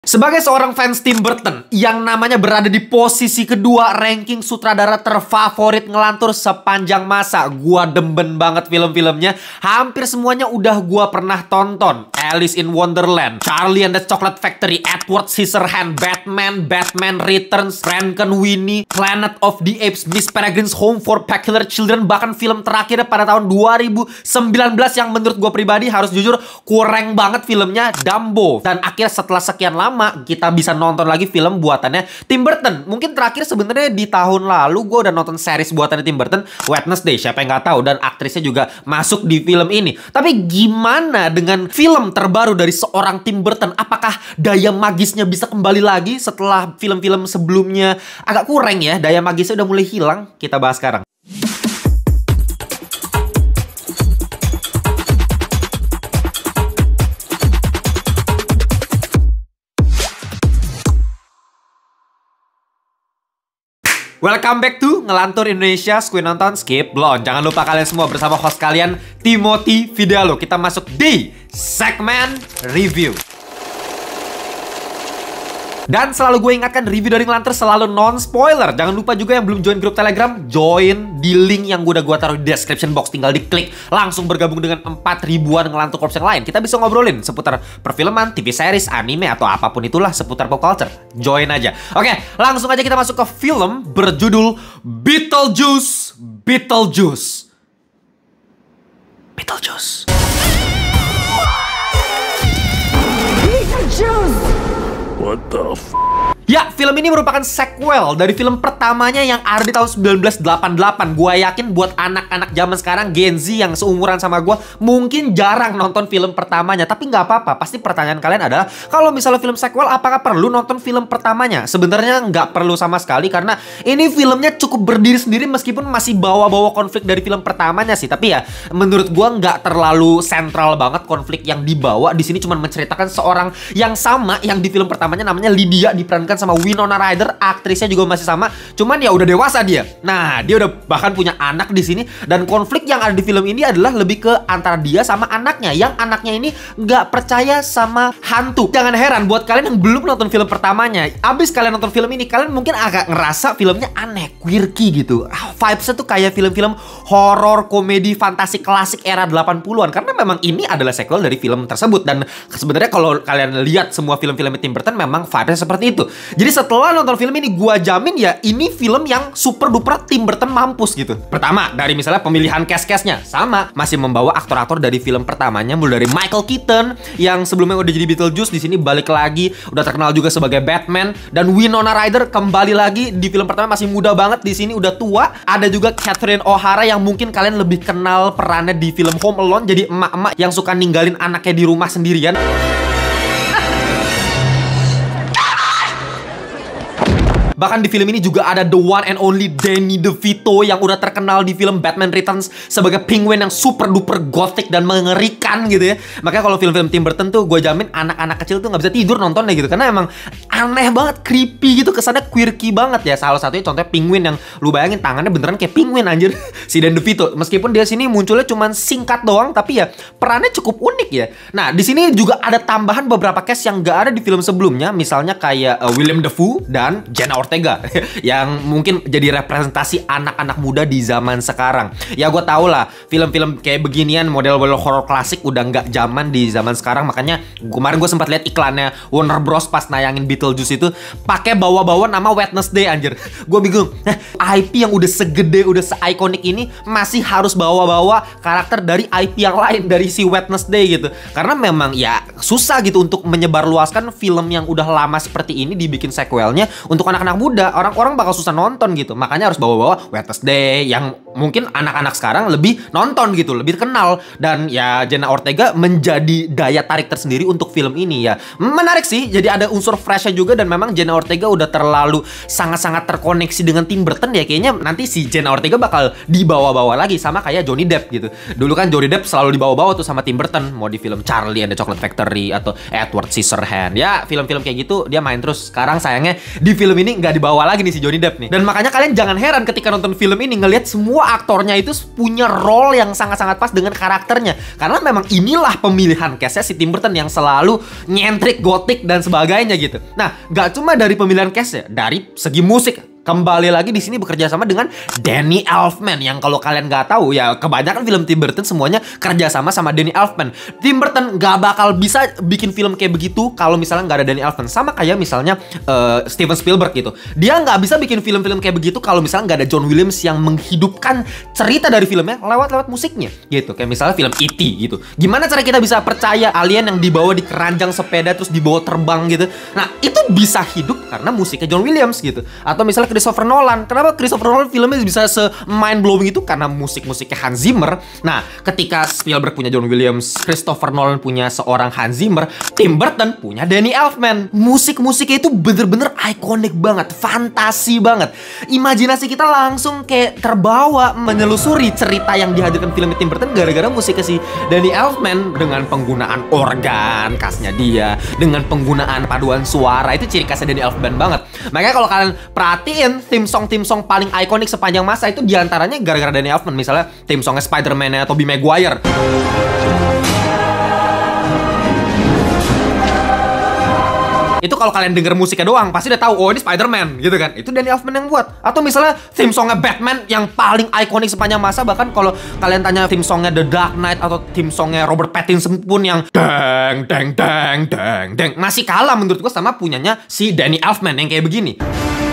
Sebagai seorang fans Tim Burton yang namanya berada di posisi kedua ranking sutradara terfavorit ngelantur sepanjang masa, gua demen banget film-filmnya. Hampir semuanya udah gua pernah tonton. Alice in Wonderland, Charlie and the Chocolate Factory, Edward Scissorhands, Batman Returns, Frankenweenie, Planet of the Apes, Miss Peregrine's Home for Peculiar Children, bahkan film terakhir pada tahun 2019 yang menurut gua pribadi harus jujur kurang banget filmnya, Dumbo. Dan akhirnya setelah sekian lama kita bisa nonton lagi film buatannya Tim Burton. Mungkin terakhir sebenarnya di tahun lalu gue udah nonton series buatannya Tim Burton, Wednesday, siapa yang nggak tahu, dan aktrisnya juga masuk di film ini. Tapi gimana dengan film terbaru dari seorang Tim Burton? Apakah daya magisnya bisa kembali lagi setelah film-film sebelumnya agak kurang ya? Daya magisnya udah mulai hilang. Kita bahas sekarang. Welcome back to Ngelantur Indonesia, Skip Nonton, Skip Blon. Jangan lupa kalian semua bersama host kalian, Timothy Fidello. Kita masuk di segmen review. Dan selalu gue ingatkan, review dari Ngelantur selalu non-spoiler. Jangan lupa juga yang belum join grup Telegram, join di link yang gue udah taruh di description box. Tinggal diklik, langsung bergabung dengan 4.000-an Ngelantur Corps yang lain. Kita bisa ngobrolin seputar perfilman, TV series, anime, atau apapun itulah seputar pop culture. Join aja. Oke, langsung aja kita masuk ke film berjudul Beetlejuice. Beetlejuice. Beetlejuice. What the f***? Ya, film ini merupakan sequel dari film pertamanya yang ada di tahun 1988. Gua yakin buat anak-anak zaman sekarang, Gen Z yang seumuran sama gua, mungkin jarang nonton film pertamanya. Tapi nggak apa-apa, pasti pertanyaan kalian adalah, kalau misalnya film sequel, apakah perlu nonton film pertamanya? Sebenarnya nggak perlu sama sekali, karena ini filmnya cukup berdiri sendiri meskipun masih bawa-bawa konflik dari film pertamanya sih. Tapi ya, menurut gua nggak terlalu sentral banget konflik yang dibawa. Di sini cuma menceritakan seorang yang sama yang di film pertamanya, namanya Lydia, diperankan sama Winona Ryder, aktrisnya juga masih sama, cuman ya udah dewasa dia. Nah, dia udah bahkan punya anak di sini, dan konflik yang ada di film ini adalah lebih ke antara dia sama anaknya, yang anaknya ini nggak percaya sama hantu. Jangan heran buat kalian yang belum nonton film pertamanya, abis kalian nonton film ini, kalian mungkin agak ngerasa filmnya aneh, quirky gitu. Vibesnya tuh kayak film-film horor, komedi, fantasi klasik era 80-an, karena memang ini adalah sequel dari film tersebut. Dan sebenarnya kalau kalian lihat semua film-film Tim Burton, memang vibesnya seperti itu. Jadi setelah nonton film ini, gua jamin ya ini film yang super duper Tim Burton mampus gitu. Pertama, dari misalnya pemilihan cast-castnya sama, masih membawa aktor-aktor dari film pertamanya, mulai dari Michael Keaton yang sebelumnya udah jadi Beetlejuice, di sini balik lagi, udah terkenal juga sebagai Batman, dan Winona Ryder kembali lagi di film pertama, masih muda banget, di sini udah tua. Ada juga Catherine O'Hara yang mungkin kalian lebih kenal perannya di film Home Alone, jadi emak-emak yang suka ninggalin anaknya di rumah sendirian. Bahkan di film ini juga ada the one and only Danny DeVito yang udah terkenal di film Batman Returns sebagai penguin yang super duper gothic dan mengerikan gitu ya. Makanya kalau film-film Tim Burton tuh gue jamin anak-anak kecil tuh nggak bisa tidur nontonnya gitu, karena emang aneh banget, creepy gitu, kesannya quirky banget ya. Salah satunya contohnya penguin yang lu bayangin tangannya beneran kayak penguin anjir. Si Danny DeVito, meskipun dia sini munculnya cuman singkat doang, tapi ya perannya cukup unik ya. Nah, di sini juga ada tambahan beberapa cast yang nggak ada di film sebelumnya, misalnya kayak Willem Dafoe dan Jenna Ortega yang mungkin jadi representasi anak-anak muda di zaman sekarang. Ya gue tau lah, film-film kayak beginian model-model horror klasik udah nggak zaman di zaman sekarang. Makanya kemarin gue sempat lihat iklannya Warner Bros pas nayangin Beetlejuice itu pakai bawa-bawa nama Wednesday anjir. Gue bingung, IP yang udah segede, udah se-ikonik ini masih harus bawa-bawa karakter dari IP yang lain, dari si Wednesday gitu. Karena memang ya susah gitu untuk menyebarluaskan film yang udah lama seperti ini dibikin sequelnya untuk anak-anak muda. Orang-orang bakal susah nonton gitu. Makanya harus bawa-bawa Wednesday yang mungkin anak-anak sekarang lebih nonton gitu, lebih kenal. Dan ya Jenna Ortega menjadi daya tarik tersendiri untuk film ini ya. Menarik sih, jadi ada unsur freshnya juga. Dan memang Jenna Ortega udah terlalu sangat-sangat terkoneksi dengan Tim Burton ya. Kayaknya nanti si Jenna Ortega bakal dibawa-bawa lagi sama kayak Johnny Depp gitu. Dulu kan Johnny Depp selalu dibawa-bawa tuh sama Tim Burton, mau di film Charlie and the Chocolate Factory atau Edward Scissorhands. Ya film-film kayak gitu dia main terus. Sekarang sayangnya di film ini nggak dibawa lagi nih si Johnny Depp nih. Dan makanya kalian jangan heran ketika nonton film ini ngelihat semua aktornya itu punya role yang sangat-sangat pas dengan karakternya. Karena memang inilah pemilihan cast-nya si Tim Burton yang selalu nyentrik, gotik dan sebagainya gitu. Nah, nggak cuma dari pemilihan cast-nya, dari segi musik. Kembali lagi di sini bekerja sama dengan Danny Elfman yang kalau kalian nggak tahu ya kebanyakan film Tim Burton semuanya kerja sama Danny Elfman. Tim Burton nggak bakal bisa bikin film kayak begitu kalau misalnya nggak ada Danny Elfman. Sama kayak misalnya Steven Spielberg gitu. Dia nggak bisa bikin film-film kayak begitu kalau misalnya nggak ada John Williams yang menghidupkan cerita dari filmnya lewat musiknya gitu. Kayak misalnya film E.T. gitu. Gimana cara kita bisa percaya alien yang dibawa di keranjang sepeda terus dibawa terbang gitu? Nah itu bisa hidup karena musiknya John Williams gitu. Atau misalnya Christopher Nolan. Kenapa Christopher Nolan filmnya bisa se-mind blowing itu? Karena musik-musiknya Hans Zimmer. Nah, ketika Spielberg punya John Williams, Christopher Nolan punya seorang Hans Zimmer, Tim Burton punya Danny Elfman. Musik-musiknya itu bener-bener ikonik banget, fantasi banget. Imajinasi kita langsung kayak terbawa menelusuri cerita yang dihadirkan film Tim Burton gara-gara musiknya si Danny Elfman dengan penggunaan organ khasnya dia, dengan penggunaan paduan suara. Itu ciri khasnya Danny Elfman banget. Makanya kalau kalian perhatiin tim song paling ikonik sepanjang masa itu diantaranya gara-gara Danny Elfman. Misalnya tim songnya Spider-Man atau Tobey Maguire. Itu kalau kalian denger musiknya doang pasti udah tahu oh ini Spider-Man gitu kan. Itu Danny Elfman yang buat. Atau misalnya theme songnya Batman yang paling ikonik sepanjang masa. Bahkan kalau kalian tanya theme songnya The Dark Knight atau theme songnya Robert Pattinson pun yang deng deng deng deng deng masih kalah menurut gue sama punyanya si Danny Elfman yang kayak begini.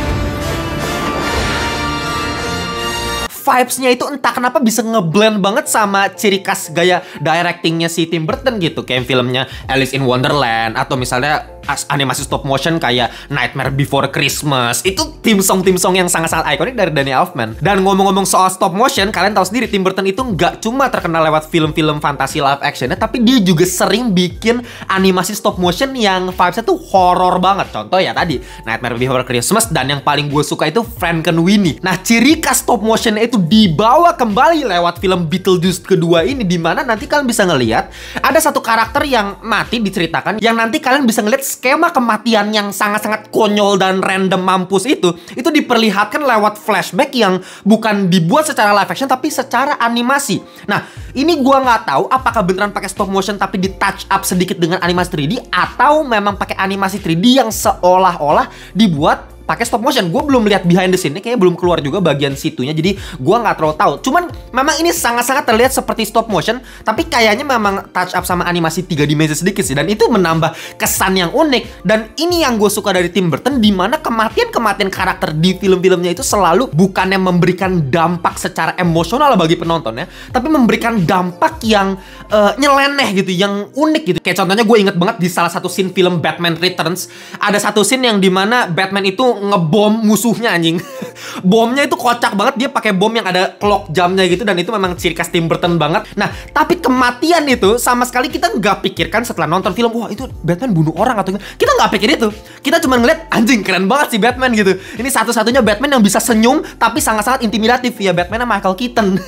Vibes-nya itu entah kenapa bisa ngeblend banget sama ciri khas gaya directingnya si Tim Burton gitu. Kayak filmnya Alice in Wonderland atau misalnya animasi stop motion kayak Nightmare Before Christmas. Itu tim song yang sangat-sangat ikonik dari Danny Elfman. Dan ngomong-ngomong soal stop motion, kalian tahu sendiri Tim Burton itu nggak cuma terkenal lewat film-film fantasi live actionnya, tapi dia juga sering bikin animasi stop motion yang vibes-nya tuh horror banget. Contoh ya tadi Nightmare Before Christmas, dan yang paling gue suka itu Frankenweenie. Nah, ciri khas stop motionnya itu dibawa kembali lewat film Beetlejuice kedua ini, dimana nanti kalian bisa ngelihat ada satu karakter yang mati diceritakan, yang nanti kalian bisa ngelihat skema kematian yang sangat-sangat konyol dan random mampus itu diperlihatkan lewat flashback yang bukan dibuat secara live action tapi secara animasi. Nah, ini gua nggak tahu apakah beneran pakai stop motion tapi di touch up sedikit dengan animasi 3D atau memang pakai animasi 3D yang seolah-olah dibuat pakai stop motion. Gue belum lihat behind the scene-nya, kayaknya belum keluar juga bagian situnya, jadi gue nggak terlalu tahu. Cuman memang ini sangat-sangat terlihat seperti stop motion, tapi kayaknya memang touch up sama animasi 3 dimensi sedikit sih, dan itu menambah kesan yang unik. Dan ini yang gue suka dari Tim Burton, dimana kematian-kematian karakter di film-filmnya itu selalu bukannya memberikan dampak secara emosional bagi penontonnya, tapi memberikan dampak yang nyeleneh gitu, yang unik gitu. Kayak contohnya gue inget banget di salah satu scene film Batman Returns, ada satu scene yang dimana Batman itu ngebom musuhnya anjing. Bomnya itu kocak banget, dia pakai bom yang ada clock jamnya gitu, dan itu memang ciri khas Tim Burton banget. Nah, tapi kematian itu sama sekali kita nggak pikirkan setelah nonton film, wah itu Batman bunuh orang atau enggak. Kita nggak pikir itu. Kita cuma ngeliat anjing keren banget sih Batman gitu. Ini satu-satunya Batman yang bisa senyum tapi sangat-sangat intimidatif ya, Batman Michael Keaton.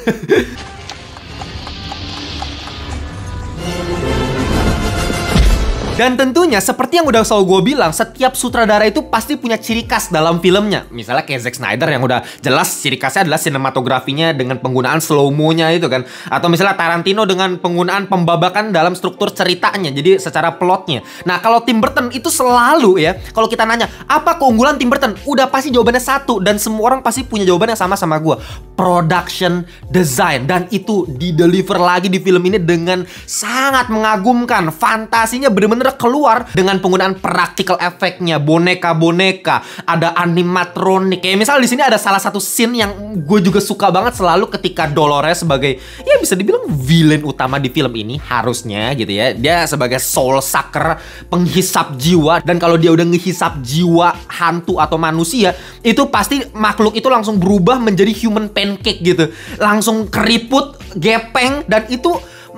Dan tentunya seperti yang udah selalu gue bilang, setiap sutradara itu pasti punya ciri khas dalam filmnya. Misalnya kayak Zack Snyder yang udah jelas ciri khasnya adalah sinematografinya dengan penggunaan slow-mo-nya itu kan. Atau misalnya Tarantino dengan penggunaan pembabakan dalam struktur ceritanya, jadi secara plotnya. Nah, kalau Tim Burton itu selalu ya, kalau kita nanya apa keunggulan Tim Burton, udah pasti jawabannya satu, dan semua orang pasti punya jawaban yang sama gue. Production design. Dan itu di-deliver lagi di film ini dengan sangat mengagumkan. Fantasinya bener-bener keluar dengan penggunaan practical effect-nya, boneka-boneka, ada animatronik. Kayak misal di sini ada salah satu scene yang gue juga suka banget selalu ketika Dolores sebagai ya bisa dibilang villain utama di film ini harusnya gitu ya. Dia sebagai soul sucker, penghisap jiwa, dan kalau dia udah ngehisap jiwa hantu atau manusia, itu pasti makhluk itu langsung berubah menjadi human pancake gitu. Langsung keriput, gepeng, dan itu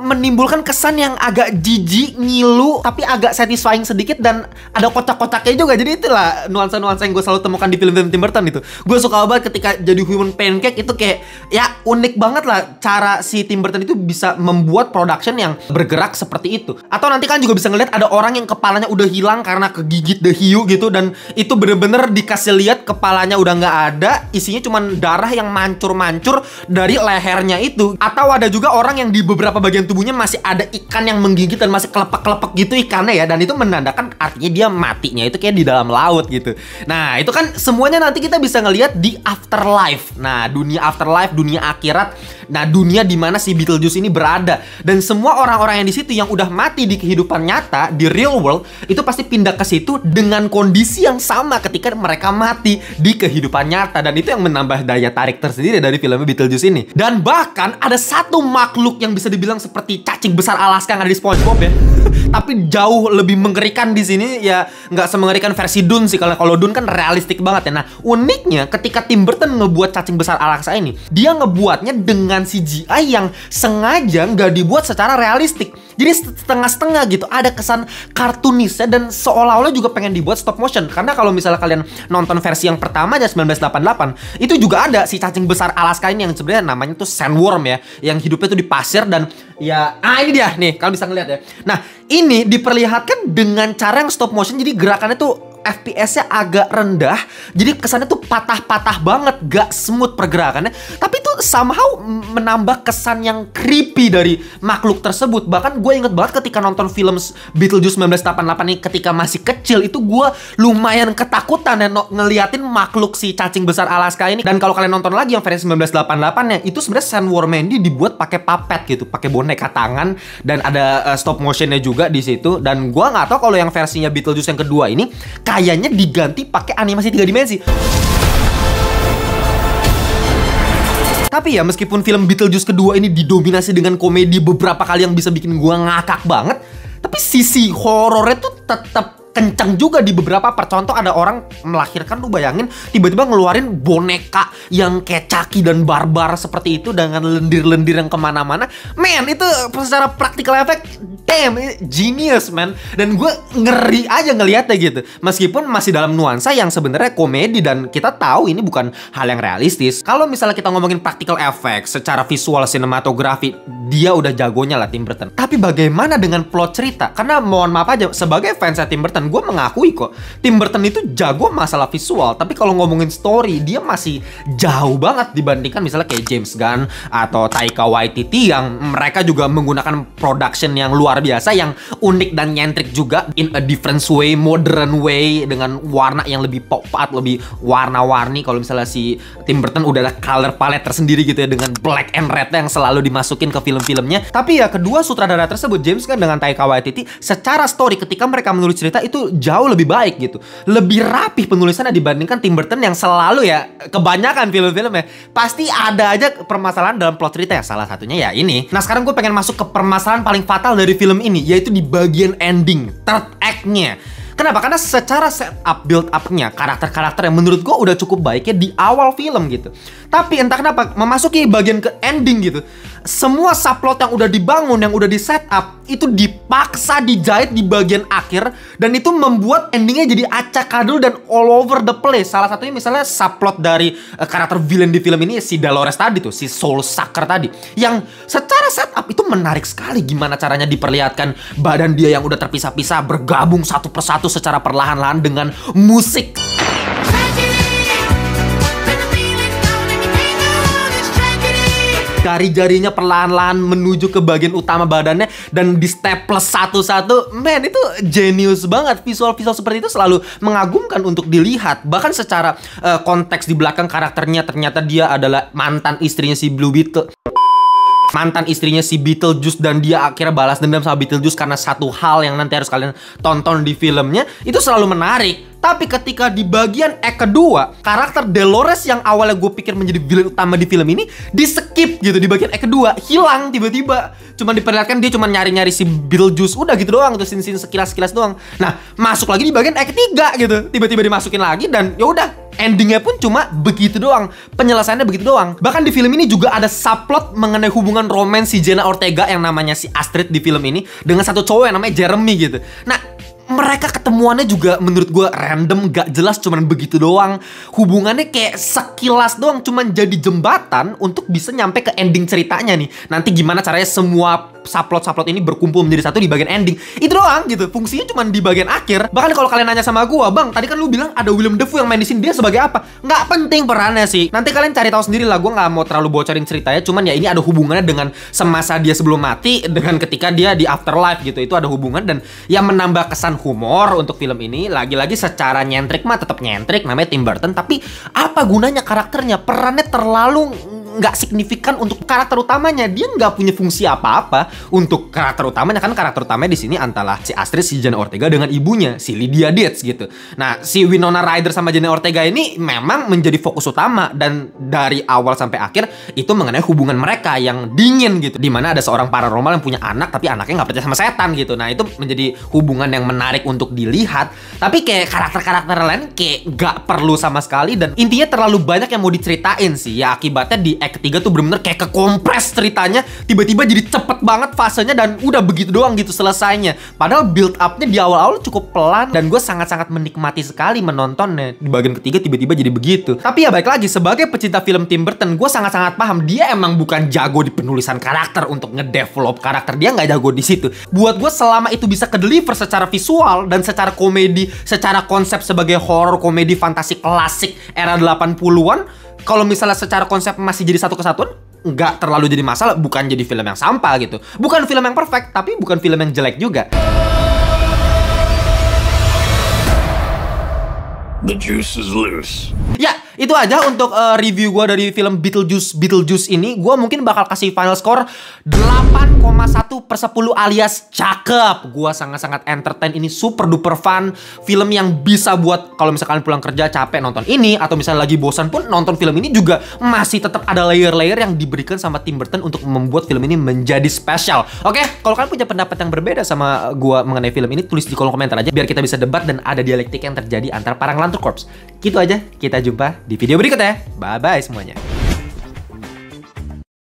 menimbulkan kesan yang agak jijik, ngilu, tapi agak satisfying sedikit dan ada kocak-kocaknya juga. Jadi itulah nuansa-nuansa yang gue selalu temukan di film-film Tim Burton itu. Gue suka banget ketika jadi Human Pancake itu kayak ya unik banget lah cara si Tim Burton itu bisa membuat production yang bergerak seperti itu. Atau nanti kan juga bisa ngeliat ada orang yang kepalanya udah hilang karena kegigit the hiu gitu, dan itu bener-bener dikasih lihat kepalanya udah nggak ada, isinya cuman darah yang mancur-mancur dari lehernya itu. Atau ada juga orang yang di beberapa bagian tubuhnya masih ada ikan yang menggigit dan masih kelepek-kelepek gitu ikannya ya, dan itu menandakan artinya dia matinya itu kayak di dalam laut gitu. Nah itu kan semuanya nanti kita bisa ngelihat di afterlife. Nah dunia afterlife, dunia akhirat, nah dunia dimana si Beetlejuice ini berada, dan semua orang-orang yang di situ yang udah mati di kehidupan nyata di real world itu pasti pindah ke situ dengan kondisi yang sama ketika mereka mati di kehidupan nyata, dan itu yang menambah daya tarik tersendiri dari film Beetlejuice ini. Dan bahkan ada satu makhluk yang bisa dibilang seperti cacing besar Alaska yang ada di SpongeBob ya. Tapi jauh lebih mengerikan di sini ya, nggak semengerikan versi Dune sih. Kalau Dune kan realistik banget ya. Nah uniknya ketika Tim Burton ngebuat cacing besar Alaska ini, dia ngebuatnya dengan CGI yang sengaja nggak dibuat secara realistik. Jadi setengah-setengah gitu, ada kesan kartunisnya dan seolah-olah juga pengen dibuat stop motion. Karena kalau misalnya kalian nonton versi yang pertama aja 1988, itu juga ada si cacing besar Alaska ini yang sebenarnya namanya tuh sandworm ya, yang hidupnya tuh di pasir dan ya, ini dia nih, kalian bisa ngeliat ya. Nah ini diperlihatkan dengan cara yang stop motion, jadi gerakannya tuh FPS-nya agak rendah, jadi kesannya tuh patah-patah banget, gak smooth pergerakannya. Tapi tuh somehow menambah kesan yang creepy dari makhluk tersebut. Bahkan gue inget banget ketika nonton film Beetlejuice 1988 ini ketika masih kecil, itu gue lumayan ketakutan ya ngeliatin makhluk si cacing besar Alaska ini. Dan kalau kalian nonton lagi yang versi 1988 nya, itu sebenarnya sandworm ini dibuat pakai puppet gitu, pakai boneka tangan, dan ada stop motionnya juga di situ. Dan gue nggak tahu kalau yang versinya Beetlejuice yang kedua ini kayaknya diganti pakai animasi 3 dimensi. Tapi ya meskipun film Beetlejuice kedua ini didominasi dengan komedi beberapa kali yang bisa bikin gua ngakak banget, tapi sisi horornya tuh tetap kencang juga di beberapa part. Contoh ada orang melahirkan, lu bayangin tiba-tiba ngeluarin boneka yang kayak Chucky dan barbar seperti itu dengan lendir-lendir yang kemana-mana. Man, itu secara practical effect, damn, genius man. Dan gue ngeri aja ngeliatnya gitu. Meskipun masih dalam nuansa yang sebenarnya komedi dan kita tahu ini bukan hal yang realistis. Kalau misalnya kita ngomongin practical effect, secara visual sinematografi, dia udah jagonya lah Tim Burton. Tapi bagaimana dengan plot cerita? Karena mohon maaf aja, sebagai fansnya Tim Burton, gue mengakui kok Tim Burton itu jago masalah visual, tapi kalau ngomongin story dia masih jauh banget dibandingkan misalnya kayak James Gunn atau Taika Waititi yang mereka juga menggunakan production yang luar biasa, yang unik dan nyentrik juga in a different way, modern way, dengan warna yang lebih pop art, lebih warna-warni. Kalau misalnya si Tim Burton udah ada color palette tersendiri gitu ya, dengan black and red yang selalu dimasukin ke film-filmnya. Tapi ya kedua sutradara tersebut, James Gunn dengan Taika Waititi, secara story ketika mereka menulis cerita itu jauh lebih baik gitu. Lebih rapih penulisannya dibandingkan Tim Burton yang selalu ya, kebanyakan film-filmnya pasti ada aja permasalahan dalam plot cerita ya. Salah satunya ya ini. Nah sekarang gue pengen masuk ke permasalahan paling fatal dari film ini, yaitu di bagian ending, third act-nya. Kenapa? Karena secara setup, build up-nya, karakter-karakter yang menurut gue udah cukup baik ya di awal film gitu. Tapi entah kenapa memasuki bagian ke ending gitu, semua subplot yang udah dibangun, yang udah di setup, itu dipaksa dijahit di bagian akhir, dan itu membuat endingnya jadi acak adul dan all over the place. Salah satunya misalnya subplot dari karakter villain di film ini, si Dolores tadi tuh, si Soul Sucker tadi, yang secara setup itu menarik sekali. Gimana caranya diperlihatkan badan dia yang udah terpisah-pisah bergabung satu persatu secara perlahan-lahan dengan musik. Jari-jarinya perlahan-lahan menuju ke bagian utama badannya dan di staples satu-satu. Man, itu genius banget. Visual-visual seperti itu selalu mengagumkan untuk dilihat. Bahkan secara konteks di belakang karakternya, ternyata dia adalah mantan istrinya si Blue Beetle. Mantan istrinya si Beetlejuice, dan dia akhirnya balas dendam sama Beetlejuice karena satu hal yang nanti harus kalian tonton di filmnya. Itu selalu menarik. Tapi ketika di bagian act kedua, karakter Dolores yang awalnya gue pikir menjadi villain utama di film ini di skip gitu di bagian act kedua, hilang tiba-tiba. Cuma diperlihatkan dia cuma nyari-nyari si Beetlejuice, udah gitu doang tuh, scene-scene sekilas-sekilas doang. Nah, masuk lagi di bagian act ketiga gitu, tiba-tiba dimasukin lagi dan ya udah endingnya pun cuma begitu doang, penyelesaiannya begitu doang. Bahkan di film ini juga ada subplot mengenai hubungan romans si Jenna Ortega yang namanya si Astrid di film ini dengan satu cowok yang namanya Jeremy gitu. Nah, mereka ketemuannya juga menurut gue random, gak jelas, cuman begitu doang. Hubungannya kayak sekilas doang, cuman jadi jembatan untuk bisa nyampe ke ending ceritanya nih. Nanti gimana caranya semua subplot ini berkumpul menjadi satu di bagian ending. Itu doang gitu, fungsinya cuman di bagian akhir. Bahkan kalau kalian nanya sama gue, Bang, tadi kan lu bilang ada Willem Dafoe yang main di sini, dia sebagai apa? Nggak penting perannya sih. Nanti kalian cari tahu sendiri lah, gue nggak mau terlalu bocorin ceritanya. Cuman ya ini ada hubungannya dengan semasa dia sebelum mati, dengan ketika dia di afterlife gitu. Itu ada hubungan dan yang menambah kesan humor untuk film ini. Lagi-lagi secara nyentrik mah tetap nyentrik, namanya Tim Burton. Tapi apa gunanya karakternya? Perannya terlalu nggak signifikan untuk karakter utamanya. Dia nggak punya fungsi apa-apa untuk karakter utamanya. Kan karakter utamanya di sini antara si Astrid, si Jenna Ortega dengan ibunya, si Lydia Dietz gitu. Nah, si Winona Ryder sama Jenna Ortega ini memang menjadi fokus utama. Dan dari awal sampai akhir itu mengenai hubungan mereka yang dingin gitu. Dimana ada seorang paranormal yang punya anak, tapi anaknya nggak percaya sama setan gitu. Nah, itu menjadi hubungan yang menarik untuk dilihat. Tapi kayak karakter-karakter lain kayak nggak perlu sama sekali. Dan intinya terlalu banyak yang mau diceritain sih. Ya akibatnya di act ketiga tuh bener-bener kayak kekompres ceritanya, tiba-tiba jadi cepet banget fasenya dan udah begitu doang gitu selesainya. Padahal build up-nya di awal-awal cukup pelan dan gue sangat-sangat menikmati sekali menontonnya. Di bagian ketiga tiba-tiba jadi begitu. Tapi ya baik lagi, sebagai pecinta film Tim Burton, gue sangat-sangat paham dia emang bukan jago di penulisan karakter untuk ngedevelop karakter, dia nggak jago di situ. Buat gue selama itu bisa ke-deliver secara visual dan secara komedi, secara konsep sebagai horror komedi fantasi klasik era 80-an, kalau misalnya secara konsep masih jadi satu kesatuan, nggak terlalu jadi masalah, bukan jadi film yang sampah gitu. Bukan film yang perfect, tapi bukan film yang jelek juga. The juice is loose. Ya, itu aja untuk review gue dari film Beetlejuice ini. Gue mungkin bakal kasih final score 8,1/10 alias cakep. Gue sangat-sangat entertain, ini super duper fun. Film yang bisa buat kalau misalkan pulang kerja capek nonton ini, atau misalnya lagi bosan pun nonton film ini juga masih tetap ada layer-layer yang diberikan sama Tim Burton untuk membuat film ini menjadi spesial. Oke, kalau kalian punya pendapat yang berbeda sama gue mengenai film ini, tulis di kolom komentar aja biar kita bisa debat dan ada dialektik yang terjadi antara para ngelantur korps. Gitu aja, kita jumpa di video berikutnya. Bye-bye semuanya.